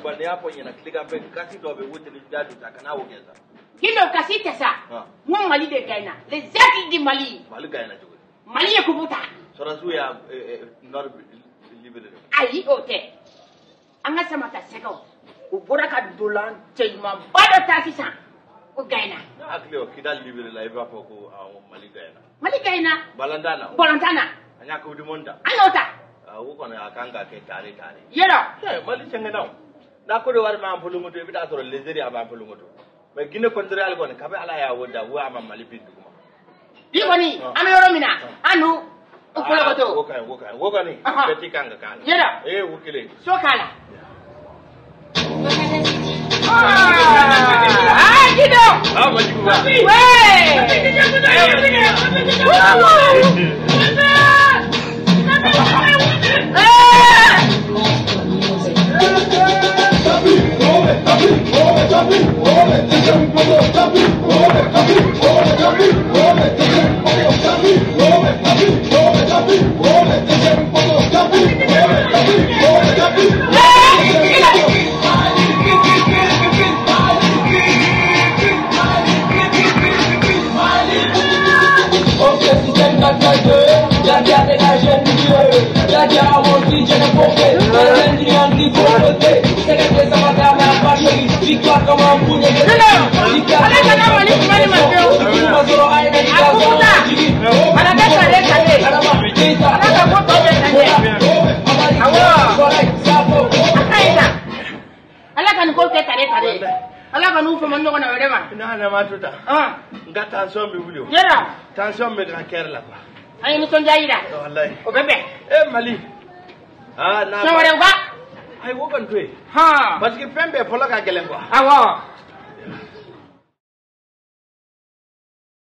bande ya po nyina kliga be kasi do be wuti ni dadu ta kana wo geza kilo kasi tesa mon Mali de gaina les actes du Mali gaina jogo Mali ya kubuta sora su ya nor libere ayi ote anga sama ta sego u boraka dolan tellement bado ta kisa o gaina akli o kidal libere la iba ko Mali gaina balantana anya ko di monda anota wo kono akanga ke tare yera Mali cengena na ko do war ma ampulu ngoto e bita to lezeri aba ampulu ngoto mais gine kondiral gon kabe ala ya woda wo ama Mali bindu kuma di woni am yoro mina anu o ko goto wo kani beti kanga kala yera wukile so kala Gido majibu ba na matuta nga tension be wulio yera tension me grand cœur là quoi ay ni son jaira wallahi o bebe Mali na so wala ay wo kan tué ha parce que pembe polo ka gelen quoi awo